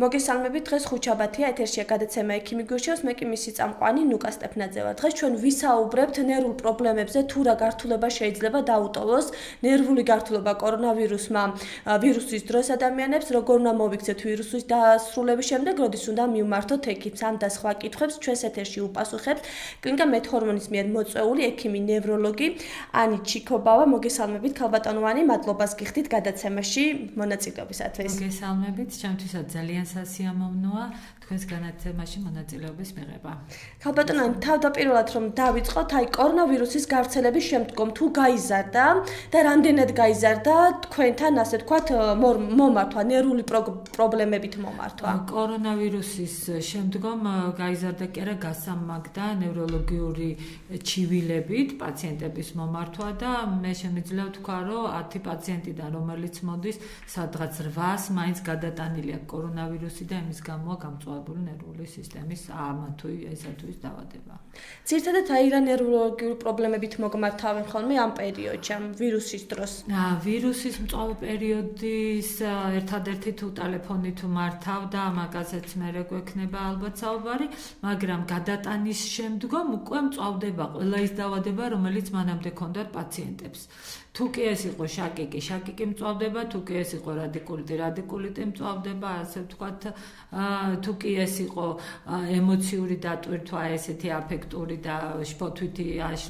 მოგესალმებით, დღეს ხუთშაბათია, ეთერშია გადაცემა ექიმი გურჩევს, მე კი მისი წამყვანი ნუკა სტეფნაძე ვარ. დღეს ჩვენ ვისაუბრებთ ნერვულ პრობლემებზე, თუ რა გართულება შეიძლება დაუტოვოს ნერვული გართულება კორონავირუსმა ვირუსის დროს ადამიანებს, როგორ უნდა მოვიქცეთ ვირუსის დასრულების შემდეგ, როდის უნდა მივმართოთ ექიმს. ამ და სხვა კითხვებს ჩვენს ეთერში უპასუხებთ კლინიკა მედჰორმონის მიერ მოწვეული ექიმი ნევროლოგი ანი ჩიქობავა. მოგესალმებით, ქალბატონოვანი, მადლობას გიხდით გადაცემაში მონაწილეობისათვის. მოგესალმებით, ჩემთვისაც ძალიან სასიამოვნოა თქვენს განაცემაში მონაწილეობის მიღება. ქალბატონოვანი, თავდაპირველად რომ დავიწყოთ, აი კორონავირუსის გავრცელების შემდგომ თუ გაიზარდა და რამდენად გაიზარდა თქვენთან, ასე ვთქვათ, მომართვა, ნერვული პრობლემებით მომართვა? კორონავირუსის შემდგომ გაიზარდა კი არა გასამაგდა ნევროლოგიური ჩივილებით პაციენტების მომართვა და მე შემიძლია ვთქვა, რომ 10 პაციენტიდან რომელიც მოდის, სადღაც 8-ს მაინც გადატანილი აქვს კორონავირუსი და იმის გამოა გამწვავებული ნერვული სისტემის ამა თუ ესა თუ ის დაავადება. ძირითადად აი რა ნევროლოგიური პრობლემებით მოგმართავენ ხოლმე ამ პერიოდში, ამ ვირუსის დროს? ვირუსის მწვავე პერიოდის ერთადერთი თუ ტელეფონით მართავ და მაგაზეც მე გვექნება ალბათ საუბარი, მაგრამ გადატანის შემდგომ უკვე მწვავდება ყველა ის დაავადება, რომელიც მანამდე ჰქონდათ პაციენტებს. თუ კი ეს იყო შაკიკი მწვავდება, თუ კი ეს იყო რადიკულიტი მწვავდება, ასე ვთქვათ, თუ კი ეს იყო ემოციური დატვირთვა, ესეთი აფექტური და შფოთვითი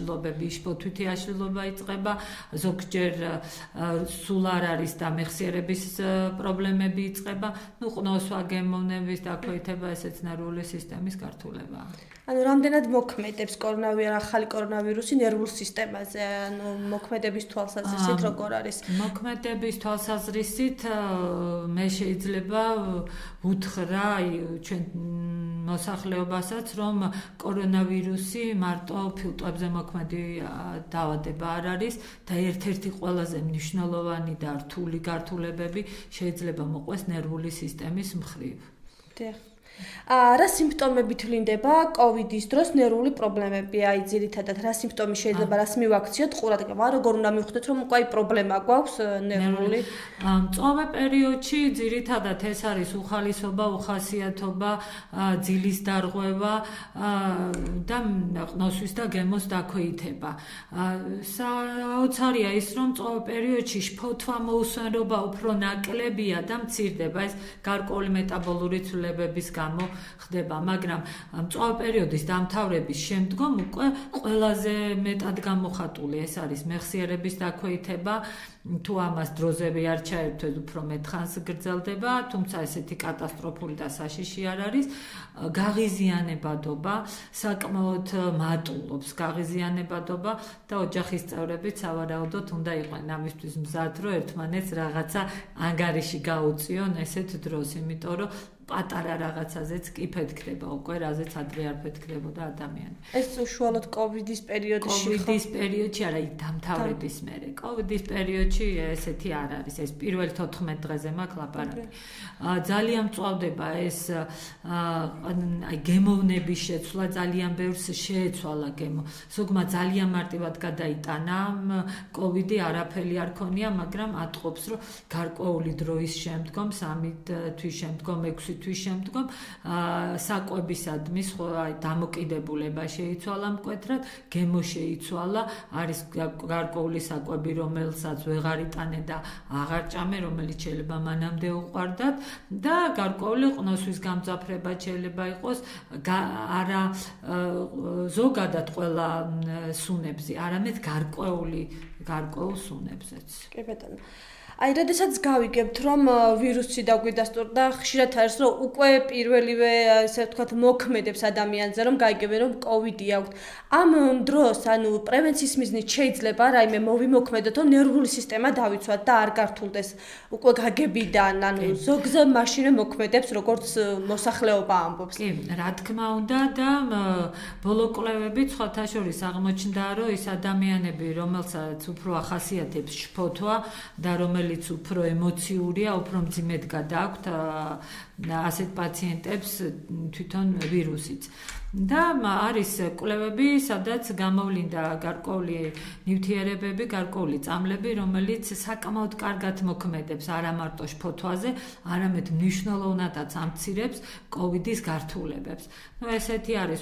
აშლილობა იწყება, ზოგჯერ სულ არ არის და მეხსიერების პრობლემები იწყება, ყნოსვა, გემოვნების დაქვეითება, ესეც ნერვული სისტემის გართულება. ანუ რამდენად მოქმედებს ახალი კორონავირუსი ნერვულ სისტემაზე? ანუ მოქმედების თვალსაზრისით როგორ არის? მოქმედების თვალსაზრისით მე შეიძლება ვუთხრა ჩვენ მოსახლეობასაც, რომ კორონავირუსი მარტო ფილტვებზე მოქმედი დაავადება არ არის და ერთ-ერთი ყველაზე მნიშვნელოვანი და რთული გართულებები შეიძლება მოყვეს ნერვული სისტემის მხრივ. რა სიმპტომებით ვლინდება კოვიდის დროს ნერვული პრობლემები? აი ძირითადად რა სიმპტომი შეიძლება რას მივაქციოთ ყურადღება, როგორ უნდა მივხვდეთ რომ უკვე პრობლემა გვაქვს ნერვული? მწვავე პერიოდში ძირითადად ეს არის უხალისობა, უხასიათობა, ძილის დარღვევა და ყნოსვის და გემოს დაქვეითება. საოცარია ის, რომ მწვავე პერიოდში შფოთვა, მოუსვენრობა უფრო ნაკლებია და მცირდება, ეს გარკვეული მეტაბოლური ცვლილებების ხდება, მაგრამ მწვავე პერიოდის დამთავრების შემდგომ უკვე ყველაზე მეტად გამოხატული ეს არის მეხსიერების დაქვეითება, თუ ამას დროზე არ ჩაერთვეთ, უფრო მეტ ხანს გრძელდება, თუმცა ესეთი კატასტროფული და საშიში არ არის. გაღიზიანებადობა, საკმაოდ მატულობს გაღიზიანებადობა და ოჯახის წევრებიც სავარაუდოდ უნდა იყვნენ ამისთვის მზად, რომ ერთმანეთს რაღაცა ანგარიში გაუწიონ ესეთ დროს, იმიტომ რომ პატარა რაღაცაზეც კი ფეთქდება უკვე, რაზეც ადრე არ ფეთქდებოდა ადამიანი. ეს უშუალოდ კოვიდის პერიოდში არა, დამთავრების მერე. კოვიდის პერიოდში ესეთი არ არის, ეს პირველ 14 დღეზე მაქვს ლაპარაკი. ძალიან მწვავდება ეს აი გემოვნების შეცვლა, ძალიან ბევრს შეეცვალა გემო. ზოგმა ძალიან მარტივად გადაიტანა კოვიდი, არაფერი არ ქონია, მაგრამ ატყობს, რომ გარკვეული დროის შემდგომ, 3 თვის შემდგომ, 6 თვის შემდგომ საკვებისადმი დამოკიდებულება შეიცვალა მკვეთრად, გემო შეიცვალა, არის გარკვეული საკვები, რომელსაც ვეღარ იტანე და აღარ ჭამე, რომელიც შეიძლება მანამდე უყვარდათ და გარკვეული ყნოსვის გამძაფრება შეიძლება იყოს არა ზოგადად ყველა სუნებზე, არამედ გარკვეულ სუნებზეც. კი ბატონო. აი, როდესაც გავიგებთ, რომ ვირუსი დაგვიდასტურდა, ხშირად არის, რომ უკვე პირველივე, ასე ვთქვათ, მოქმედებს ადამიანზე, რომ გაიგებენ, რომ კოვიდი აქვს. ამ დროს, ანუ პრევენციის მიზნით შეიძლება რაიმე მოვიმოქმედოთ, რომ ნერვული სისტემა დავიცვათ და არ გართულდეს უკვე გაგებიდან, ანუ ზოგზე მაშინვე მოქმედებს, როგორც მოსახლეობა ამბობს. კი, რა თქმა უნდა და ბოლო კვლევებით სხვათა შორის აღმოჩნდა, რომ ის ადამიანები, რომელსაც უფრო ახასიათებს შფოთვა და რომელიც უფრო ემოციურია, უფრო მძიმედ გადააქვთ ასეთ პაციენტებს თვითონ ვირუსიც. და არის კვლევები, სადაც გამოვლინდა გარკვეული ნივთიერებები, გარკვეული წამლები, რომელიც საკმაოდ კარგად მოქმედებს არა მარტო შფოთვაზე, არამედ მნიშვნელოვნადაც ამცირებს COVID-ის გართულებებს. ესეთი არის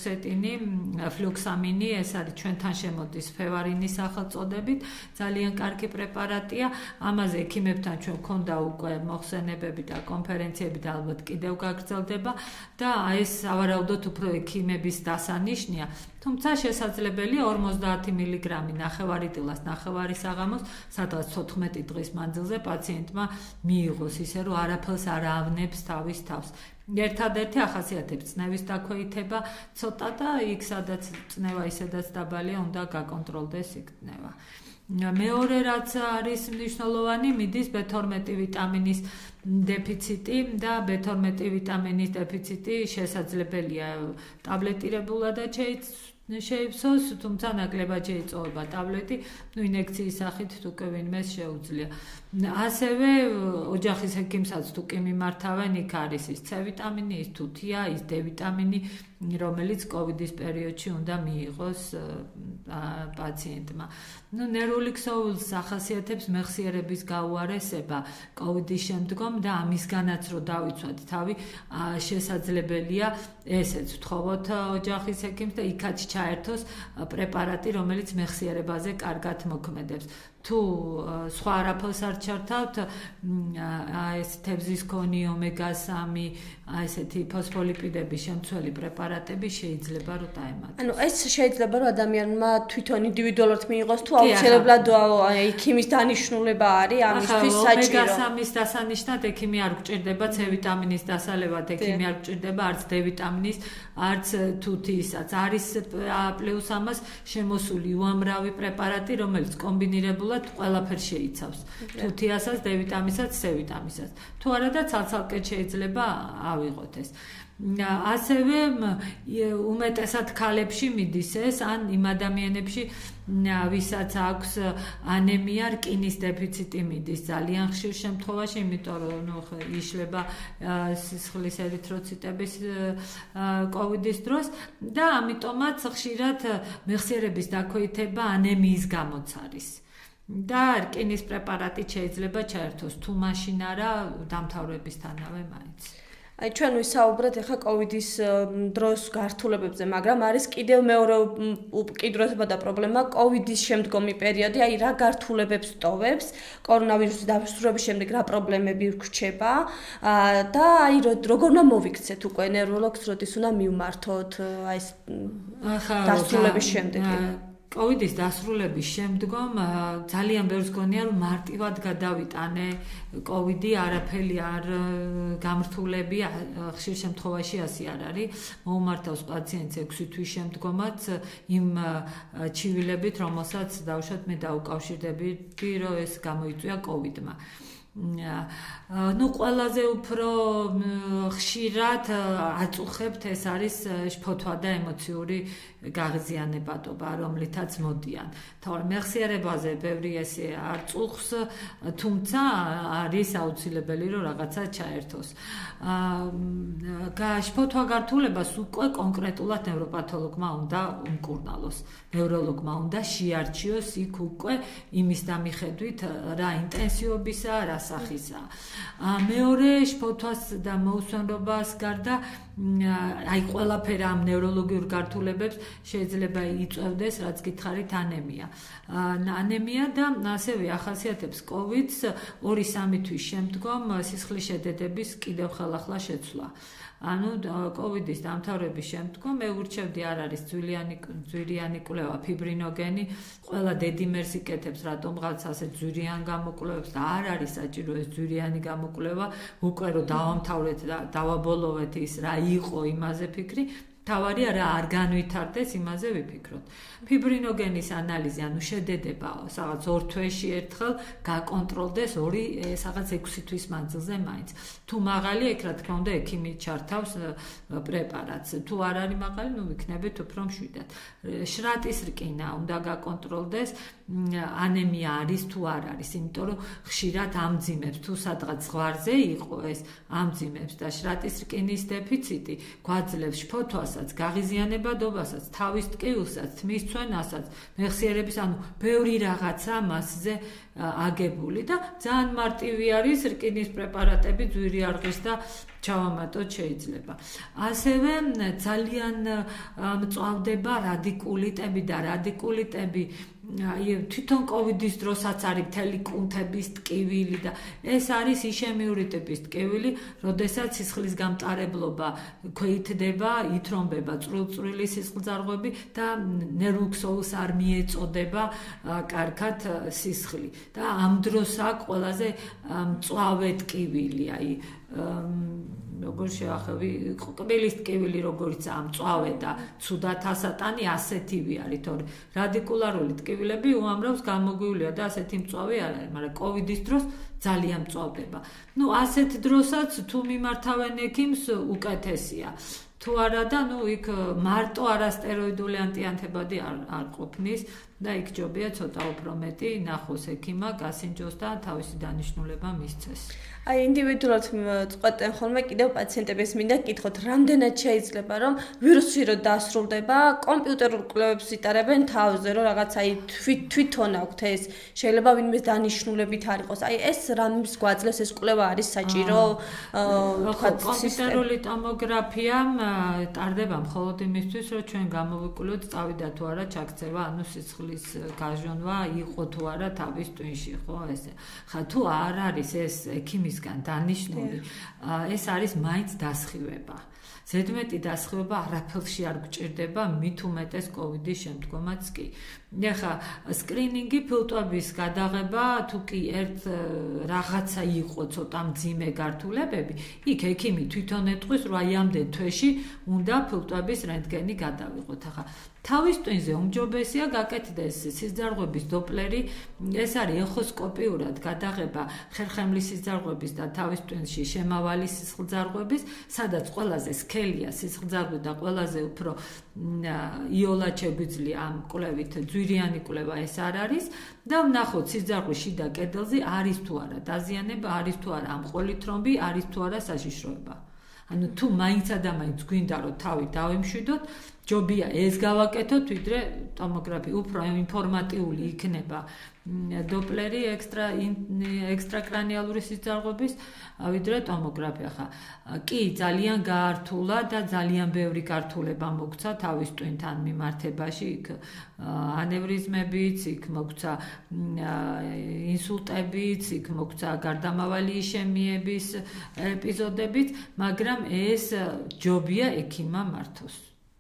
ფლუქსამინი, ეს არის ჩვენთან შემოდის ფევარინის სახელწოდებით, ძალიან კარგი პრეპარატია. ამაზე ექიმებთან ჩვენ გვქონდა უკვე მოხსენებები და კონფერენციები და ალბათ კიდევ გაგრძელდება და ეს ავარაუდოდ უფრო ექიმების დასანიშნია. თუმცა შესაძლებელია 50 მგ ნახევარი დილას, ნახევარი საღამოს, სადღაც 14 დღის მანძილზე პაციენტმა მიიღოს, ისე რომ არაფერს არ ავნებს თავის თავს. ერთადერთი ახასიათებს წნევის დაქვეითება ცოტა და იქ სადაც წნევა ისედაც დაბალია, უნდა გაკონტროლდეს იქ წნევა. მეორე რაც არის მნიშვნელოვანი, მიდის B12 ვიტამინის დეფიციტი და B12 ვიტამინის დეფიციტი შესაძლებელია ტაბლეტირებულადაც შეიფსოს, თუმცა ნაკლებად შეიწოვება ტაბლეტი, ინექციის სახით თუ კი ვინმეს შეუძლია. ასევე ოჯახის ექიმსაც თუ კი მიმართავენ, იქ არის ის C ვიტამინი, ის თუთია, ის D ვიტამინი, რომელიც COVID-ის პერიოდში უნდა მიიღოს პაციენტმა. ნერვული ქსოვილს ახასიათებს მეხსიერების გაუარესება COVID-ის შემდგომ და ამისგანაც რომ დავიცვათ თავი, შესაძლებელია ესეც ვთხოვოთ ოჯახის ექიმს და იქაც ჩაერთოს პრეპარატი, რომელიც მეხსიერებაზე კარგად მოქმედებს. თუ სხვა არაფერს არ ჩართავთ, ეს თევზის კონი, ომეგა-3, ესეთი ფოსფოლიპიდების შემცველი პრეპარატები შეიძლება რომ დაემატოს. ეს შეიძლება რომ ადამიანმა თვითონ ინდივიდუალურად მიიღოს თუ აუცილებლად ექიმის დანიშნულება არის ამისთვის საჭირო. ომეგა-3-ის დასანიშნად ექიმი არ გვჭირდება, C ვიტამინის დასალევად ექიმი არ გვჭირდება, არც D ვიტამინის, არც თუთიისაც. არის პლუს ამას შემოსული უამრავი პრეპარატი, რომელიც კომბინირებულად ყველაფერს შეიცავს. თუთიასაც, D ვიტამინსაც, C ვიტამინსაც. თუ არა და ცალ-ცალკე შეიძლება ავიღოთ ეს. ასევე უმეტესად ქალებში მიდის ეს, ან იმ ადამიანებში, ვისაც აქვს ანემია, რკინის დეფიციტი მიდის ძალიან ხშირ შემთხვევაში, იმიტომ რომ იშლება სისხლის ერითროციტების COVID-ის დროს და ამიტომაც ხშირად მეხსიერების დაქვეითება ანემიის გამოც არის. და რკინის პრეპარატი შეიძლება ჩაერთოს, თუ მაშინ არა დამთავრებისთანავე მაინც. ჩვენ ვისაუბრეთ ახლა COVID-ის დროს გართულებებზე, მაგრამ არის კიდევ მეორე უკიდურესობა და პრობლემა COVID-ის შემდგომი პერიოდი, რა გართულებებს ტოვებს, კორონავირუსის დასრულების შემდეგ რა პრობლემები გვრჩება და როგორ უნდა მოვიქცეთ უკვე ნევროლოგს, როდის უნდა მივმართოთ ეს დასრულების შემდეგ. COVID-ის დასრულების შემდგომ ძალიან ბევრს გონია რომ მარტივად გადავიტანე COVID-ი, არაფერი არ გამრთულები, ხშირ შემთხვევაში ასე არ არის. მოუმართავს პაციენტს 6 თვის შემდგომაც იმ ჩივილებით, რომელსაც დავუშვათ მე დაუკავშირდებდი, რომ ეს გამოიწვია COVID-მა. ყველაზე უფრო ხშირად აწუხებთ ეს არის შფოთვა და ემოციური გაღიზიანებადობა, რომლითაც მოდიან. თორემ მეხსიერებაზე ბევრი ესე არ წუხს, თუმცა არის აუცილებელი რომ რაღაცა ჩაერთოს. შფოთვა გართულებას უკვე კონკრეტულად ნევროპათოლოგმა უნდა უმკურნალოს, ნევროლოგმა უნდა შეარჩიოს იქ უკვე იმის დამიხედვით რა ინტენსივობისა, რა სახისაა. მეორე შფოთვას და მოუსვენრობას გარდა აი ყველაფერი ამ ნევროლოგიურ გართულებებს შეიძლება იწევდეს, რაც გითხარით, ანემია. ანემია და ასევე ახასიათებს COVID-ს 2-3 თვის შემდგომ სისხლის შედედების კიდევ ხელახლა შეცვლა. ანუ COVID-ის დამთავრების შემდგომ მე ურჩევდი არ არის ძვირიანი კვლევა, ფიბრინოგენი, ყველა დედიმერს იკეთებს, რატომღაც ასე ძვირიან გამოკვლევებს და არ არის საჭირო ეს ძვირიანი გამოკვლევა, უკვე რომ დავამთავრეთ და დავაბოლოვეთ ის რა იყო იმაზე ფიქრი. თავარია რა არ განვითარდეს, იმაზე ვიფიქროთ. ფიბრინოგენის ანალიზი, ანუ შედედება, სადღაც 2 თვეში ერთხელ გაკონტროლდეს, სადღაც 6 თვის მანძილზე მაინც. თუ მაღალი, ეგ რა თქმა უნდა, ექიმი ჩართავს პრეპარატს. თუ არ არის მაღალი, ვიქნებით უფრო მშვიდად. შრატის რკინა უნდა გაკონტროლდეს, ანემია არის თუ არ არის, იმიტომ რომ ხშირად ამძიმებს, თუ სადღაც ზღვარზე იყო ეს ამძიმებს და შრატის რკინის დეფიციტი გვაძლევს შფოთვას მიღწევასაც, გაღიზიანებადობასაც, თავის ტკივილსაც, თმის ცვენასაც, მეხსიერების, ანუ ბევრი რაღაცა მასზე აგებული და ძალიან მარტივი არის რკინის პრეპარატები, ძვირი არღის და ჩავამატოთ შეიძლება. ასევე ძალიან მწვავდება რადიკულიტები და რადიკულიტები თვითონ კოვიდის დროსაც არის მთელი კუნთების ტკივილი და ეს არის იშემიური ტიპის ტკივილი, როდესაც სისხლის გამტარებლობა ქვეითდება, ითრომბება წვრილ-წვრილი სისხლძარღვები და ნერვულ ქსოვილს არ მიეწოდება კარგად სისხლი. და ამ დროს აქვს ყველაზე მწვავე ტკივილი, აი როგორ შევახები, კბილის ტკივილი როგორიც ამწვავე და ცუდად ასატანი ასეთივე არის, თორე რადიკულარული ტკივილები უამრავს გამოგვივლია და ასეთი მწვავე არ არის, მაგრამ კოვიდის დროს ძალიან მწვავდება. ასეთ დროსაც თუ მიმართავენ ექიმს უკეთესია. თუ არა და იქ მარტო არასტეროიდული ანტიანთებადი არ ყოფნის და იქ ჯობია ცოტა უფრო მეტი ნახოს ექიმა, გასინჯოს და თავისი დანიშნულება მისცეს. აი ინდივიდუალურად წყვეტენ ხოლმე კიდევ პაციენტების მინდა გკითხოთ, რამდენად შეიძლება რომ ვირუსი რო დასრულდება, კომპიუტერულ კვლევებს იტარებენ თავზე, რომ რაღაც აი თვითონ აქვთ ეს, შეიძლება ვინმე დანიშნულებით არ იყოს. აი ეს რამის გვაძლევს ეს კვლევა არის საჭირო? კომპიუტერული ტომოგრაფია ტარდება მხოლოდ იმისთვის, რომ ჩვენ გამოვიკვლიოთ, წავიდა თუ არა ჩაქცევა, ანუ სისხლის გაჟონვა იყო თუ არა თავის ტვინში, ხო ესე. ხა თუ არ არის ეს ექიმისგან დანიშნული, ეს არის მაინც დასხივება. ზედმეტი დასხივება არაფერში არ გჭირდება, მით უმეტეს კოვიდის შემდგომაც კი. ეხა სკრინინგი ფილტვების გადაღება, თუ კი ერთ რაღაცა იყო ცოტა მძიმე გართულებები, იქ ექიმი თვითონ ეტყვის, რომ აი ამდენ თვეში უნდა ფილტვების რენტგენი გადავიღოთ. ახლა თავის ტვინზე უმჯობესია გაკეთდეს სისხლძარღვების დოპლერი, ეს არის ეხოსკოპიურად გადაღება ხერხემლის სისხლძარღვების და თავის ტვინში შემავალი სისხლძარღვების, სადაც ყველაზე სქელია სისხლძარღვი და ყველაზე უფრო იოლად შეგვიძლია ამ კვლევით ძვირიანი კვლევა ეს არ არის და ვნახოთ სისხლძარღვის შიდა კედელზე არის თუ არა დაზიანება, არის თუ არა ამყოლი თრომბი, არის თუ არა საშიშროება. ანუ თუ მაინცა და მაინც გვინდა რომ თავი დავიმშვიდოთ, ჯობია ეს გავაკეთოთ, ვიდრე ტომოგრაფია უფრო ინფორმატიული იქნება დოპლერი ექსტრაკრანიალური სისხლძარღვების, ვიდრე ტომოგრაფია. ხა კი ძალიან გაართულა და ძალიან ბევრი გართულება მოგცა თავის ტვინთან მიმართებაში, იქ ანევრიზმებიც, იქ მოგცა ინსულტებიც, იქ მოგცა გარდამავალი იშემიების ეპიზოდებიც, მაგრამ ეს ჯობია ექიმმა მართოს.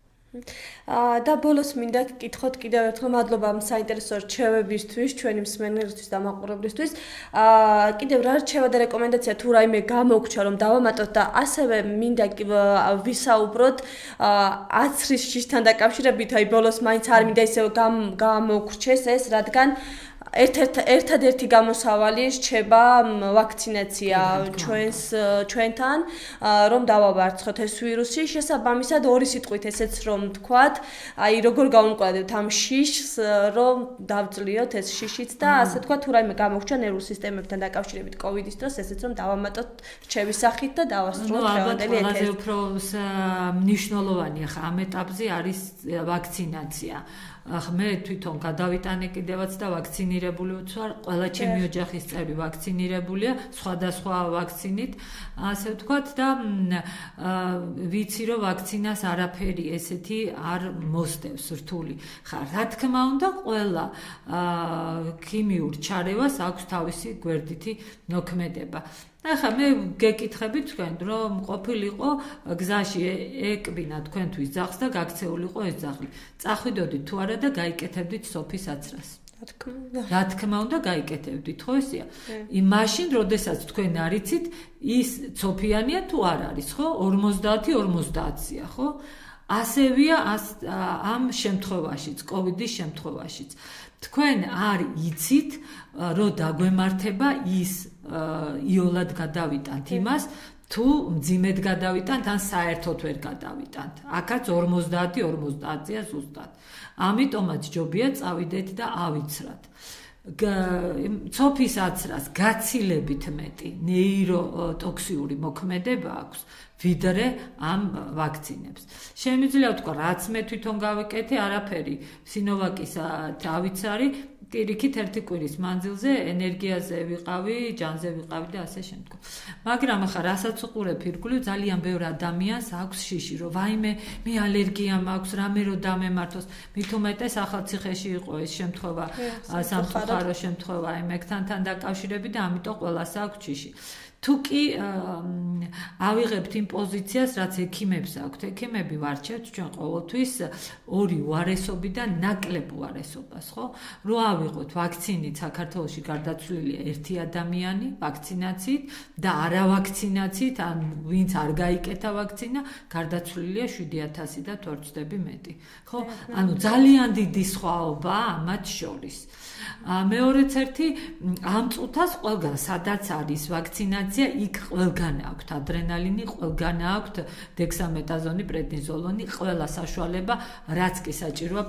და ბოლოს მინდა გკითხოთ კიდევ ერთხელ, მადლობა ამ საინტერესო რჩევებისთვის, ჩვენი მსმენელისთვის და მაყურებლისთვის. კიდევ რა რჩევა და რეკომენდაცია თუ რაიმე გამოგჩა რომ დავამატოთ და ასევე მინდა ვისაუბროთ აცრის შიშთან დაკავშირებით, აი ბოლოს მაინც არ მინდა ისევ გამოგრჩეს ეს, რადგან ერთადერთი გამოსავალი რჩება ვაქცინაცია ჩვენთან, რომ დავავარცხოთ ეს ვირუსი. შესაბამისად ორი სიტყვით ესეც რომ თქვათ, აი როგორ გავუმკლავდებთ ამ შიშს, რომ დავძლიოთ ეს შიშიც და ასე თქვა თუ რაიმე გამოგჩა ნერვულ სისტემებთან დაკავშირებით კოვიდის დროს, ესეც რომ დავამატოთ რჩევის სახით და დავასრულოთ დღევანდელი ეთერი. ყველაზე უფრო მნიშვნელოვანი ახლა ამ ეტაპზე არის ვაქცინაცია. მე თვითონ გადავიტანე კიდევაც და ვაქცინირებული ვარ, ყველა ჩემი ოჯახის წევრი ვაქცინირებულია სხვადასხვა ვაქცინით, ასე ვთქვათ და ვიცი რომ ვაქცინას არაფერი ესეთი არ მოსდევს რთული. ხა რა თქმა უნდა ყველა ქიმიურ ჩარევას აქვს თავისი გვერდითი მოქმედება. ახლა მე გეკითხებით თქვენ რომ ყოფილიყო გზაში ეკბინა თქვენთვის ძაღლს და გაქცეულიყო ეს ძაღლი. წახვიდოდით თუ არა და გაიკეთებდით სოფის აცრას. რა თქმა უნდა გაიკეთებდით, ხო ესეა? მაშინ, როდესაც თქვენ არიცით ის ცოფიანია თუ არ არის, ხო? 50-50-ია, ხო? ასევია ამ შემთხვევაშიც, კოვიდის შემთხვევაშიც. თქვენ არ იცით, რომ დაგვემართება ის იოლად გადავიტანთ იმას, თუ მძიმედ გადავიტანთ, ან საერთოდ ვერ გადავიტანთ. აქაც 50-50-ია ზუსტად. ამიტომაც ჯობია წავიდეთ და ავიცრათ. ცოფის აცრას გაცილებით მეტი ნეიროტოქსიური მოქმედება აქვს ვიდრე ამ ვაქცინებს. Შემიძლია ვთქვა, რაც მე თვითონ გავიკეთე, არაფერი სინოვაკის დავიცარი, პირიქით ერთი კვირის მანძილზე ენერგიაზე ვიყავი, ჯანზე ვიყავი და ასე შემდგომ. მაგრამ ახლა რასაც უყურებ ირგვლივ, ძალიან ბევრ ადამიანს აქვს შიში, რომ ვაიმე, მე ალერგია მაქვს, რამე რო დამემართოს. მით უმეტეს ახალციხეში იყო ეს შემთხვევა, სამწუხარო შემთხვევა იმექთან დაკავშირებით და ამიტომ ყველას აქვს შიში. თუ კი ავიღებთ იმ პოზიციას, რაც ექიმებს აქვთ, ექიმები ვარჩევთ ჩვენ ყოველთვის ორი უარესობი და ნაკლებ უარესობას, ხო? რო ავიღოთ ვაქცინით საქართველოში გარდაცვლილია ერთი ადამიანი ვაქცინაციით და არავაქცინაციით, ან ვინც არ გაიკეთა ვაქცინა, გარდაცვლილია 7000 და თუ არ ვცდები მეტი, ხო? ანუ ძალიან დიდი სხვაობაა ამათ შორის. მეორეც ერთი ამ წუთას ყველგან სადაც არის ვაქცინაცია, იქ ყველგან აქვთ ადრენალინი, ყველგან აქვთ დექსამეტაზონი, პრედნიზოლონი, ყველა საშუალება, რაც კი საჭიროა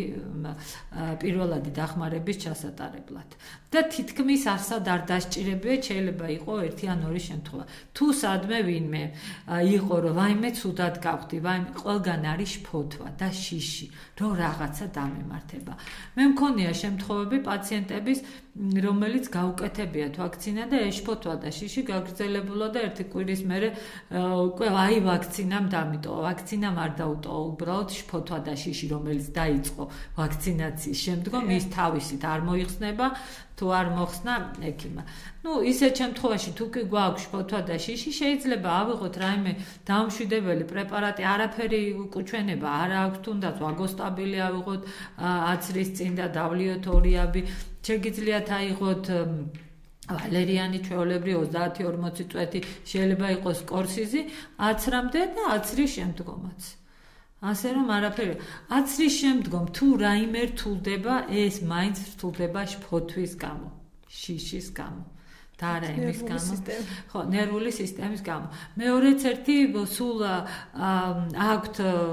პირველადი დახმარების ჩასატარებლად. და თითქმის არსად არ დასჭირებია, შეიძლება იყოს ერთი ან ორი შემთხვევა. თუ სადმე ვინმე იყო, რომ ვაიმე ცუდად გავხდი, ვაიმე, ყველგან არის შფოთვა და შიში, რომ რაღაცა დამემართება. მე მქონია შემთხვევები პაციენტების, რომელიც გაუკეთებიათ ვაქცინა და ეშფოთვა და შიში გაგრძელებულა და ერთი კვირის მერე უკვე აი ვაქცინამ დამიტოვა. ვაქცინამ არ დაუტოვა, უბრალოდ შფოთვა და შიში, რომელიც დაიწყო ვაქცინაციის შემდგომ, ის თავისით არ მოიხსნება, თუ არ მოხსნა ექიმმა. ისეთ შემთხვევაში თუ კი გვაქვს შფოთვა და შიში, შეიძლება ავიღოთ რაიმე დამშვიდებელი პრეპარატი, არაფერი უკუჩვენება არ აქვს, თუნდაც ვაგოსტაბილი ავიღოთ აცრის წინ და დავლიოთ ორიაბი. შეგიძლიათ აიღოთ ვალერიანი ჩვეულებრივ 30-40 წვეთი, შეიძლება იყოს კორსიზი, აცრამდე და აცრის შემდგომაც. ასე რომ არაფერი. აცრის შემდგომ თუ რაიმე რთულდება, ეს მაინც რთულდება შფოთვის გამო, შიშის გამო. და არა იმის გამო, ხო, ნერვული სისტემის გამო. მეორეც ერთი სულ აქვთ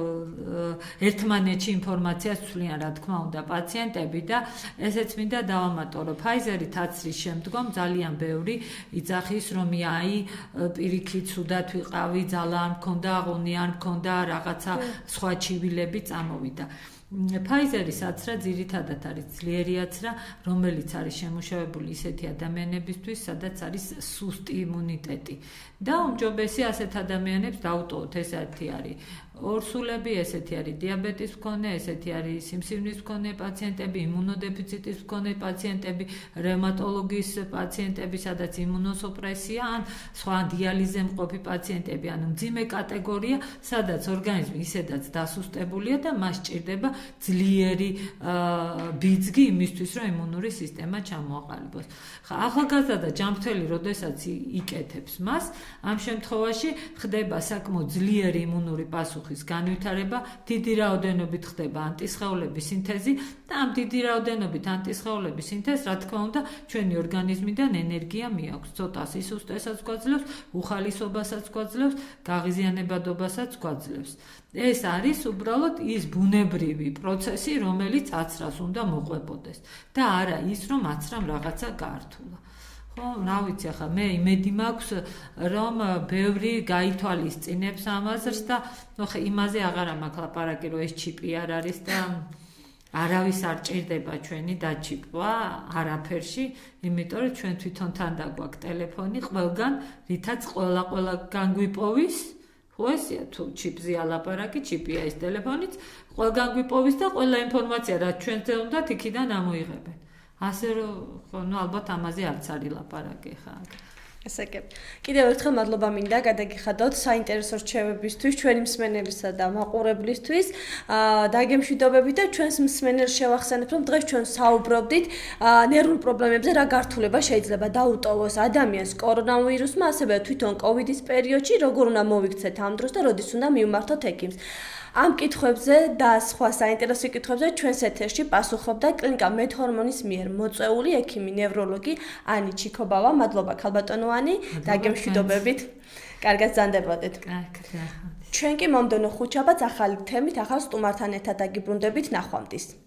ერთმანეთში ინფორმაციას ცვლიან, რა თქმა უნდა, პაციენტები და ესეც მინდა დავამატო, რომ Pfizer-ით აცრის შემდგომ ძალიან ბევრი იძახის, რომ აი პირიქით ცუდად ვიყავი, ძალა არ მქონდა, აღუნი არ მქონდა, რაღაცა სხვა ჩივილები წამოვიდა. Pfizer-ის აცრა ძირითადად არის ძლიერი აცრა, რომელიც არის შემუშავებული ისეთი ადამიანებისთვის, სადაც არის სუსტი იმუნიტეტი. და უმჯობესი ასეთ ადამიანებს დაუტოვოთ, ესეთი არის ორსულები, ესეთი არის დიაბეტის მქონე, ესეთი არის სიმსივნის მქონე პაციენტები, იმუნოდეფიციტის მქონე პაციენტები, რევმატოლოგიის პაციენტები, სადაც იმუნოსუპრესია, ან სხვა დიალიზზე მყოფი პაციენტები, ანუ მძიმე კატეგორია, სადაც ორგანიზმი ისედაც დასუსტებულია და მას სჭირდება ძლიერი ბიძგი იმისთვის, რომ იმუნური სისტემა ჩამოაყალიბოს. ახალგაზრდა და ჯანმრთელი, როდესაც იკეთებს მას, ამ შემთხვევაში ხდება საკმაოდ ძლიერი იმუნური პასუხის განვითარება, დიდი რაოდენობით ხდება ანტისხეულების სინთეზი და ამ დიდი რაოდენობით ანტისხეულების სინთეზს, რა თქმა უნდა, ჩვენი ორგანიზმიდან ენერგია მიაქვს. ცოტა სისუსტესაც გვაძლევს, უხალისობასაც გვაძლევს, გაღიზიანებადობასაც გვაძლევს. ეს არის უბრალოდ ის ბუნებრივი პროცესი, რომელიც აცრას უნდა მოყვებოდეს და არა ის, რომ აცრამ რაღაცა გაართულა. ხო, რა ვიცი, ახლა მე იმედი მაქვს, რომ ბევრი გაითვალისწინებს ამაზრს და ხე იმაზე აღარა მაქვს ლაპარაკი, რომ ეს ჩიპი არ არის და არავის არ ჭირდება ჩვენი დაჩიპვა არაფერში, იმიტომ რომ ჩვენ თვითონ თან დაგვაქვს ტელეფონი ყველგან, რითაც ყველა განგვიპოვის. ხო, ესეა, თუ ჩიპზე ალაპარაკი, ჩიპია ეს ტელეფონიც, ყველგან გვიპოვის და ყველა ინფორმაცია, რაც ჩვენზე უნდათ, იქიდან ამოიღებენ. ასე რომ, ხო, ალბათ ამაზე არც არის ლაპარაკი ხა. ესე კი. კიდევ ერთხელ მადლობა მინდა გადაგიხადოთ საინტერესო რჩევებისთვის, ჩვენი მსმენელისა და მაყურებლისთვის. დაგემშვიდობებით და ჩვენს მსმენელს შევახსენებთ, რომ დღეს ჩვენ საუბრობდით ნერვულ პრობლემებზე, რა გართულება შეიძლება დაუტოვოს ადამიანს კორონავირუსმა, ასევე თვითონ კოვიდის პერიოდში, როგორ უნდა მოვიქცეთ ამ დროს და როდის უნდა მივმართოთ ექიმს. ამ კითხვებზე და სხვა საინტერესო კითხვებზე ჩვენს ეთერში პასუხობდა კლინიკა მეთჰორმონის მიერ მოწვეული ექიმი ნევროლოგი ანი ჩიქობავა. მადლობა ქალბატონო ანი, დაგემშვიდობებით. კარგად ზანდებოდეთ. ჩვენ კი მომდევნო ხუთშაბათს ახალი თემით ახალ სტუმართან ერთად დაგიბრუნდებით. ნახვამდის.